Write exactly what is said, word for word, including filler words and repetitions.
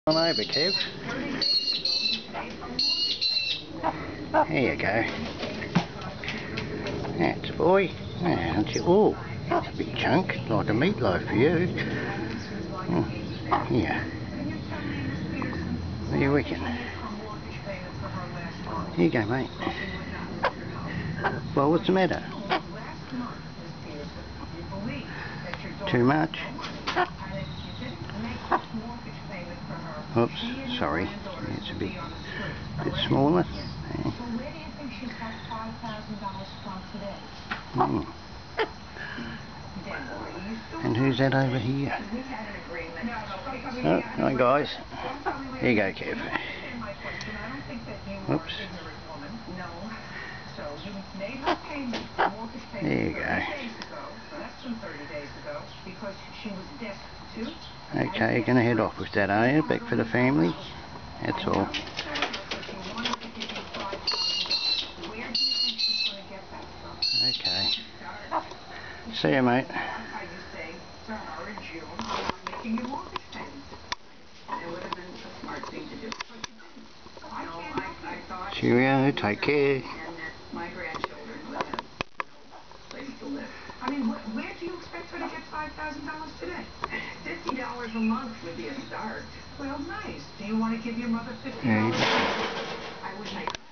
On over, Kev. There you go. That's a boy. That's it. Oh, that's a big chunk, like a meatloaf for you. Oh, yeah. What do you reckon? Here you go, mate. Well, what's the matter? Too much? Oops, sorry. It's a bit, bit smaller. Yeah. Mm. And who's that over here? Oh, hi guys. Here you go, Kev. Oops. There you go. Okay, you're going to head off with that, are you? Back for the family? That's all. Okay. See you, mate. Cheerio, take care. I mean, wh where do you expect her to get five thousand dollars today? Fifty dollars a month would be a start. Well, nice. Do you want to give your mother fifty dollars? I would make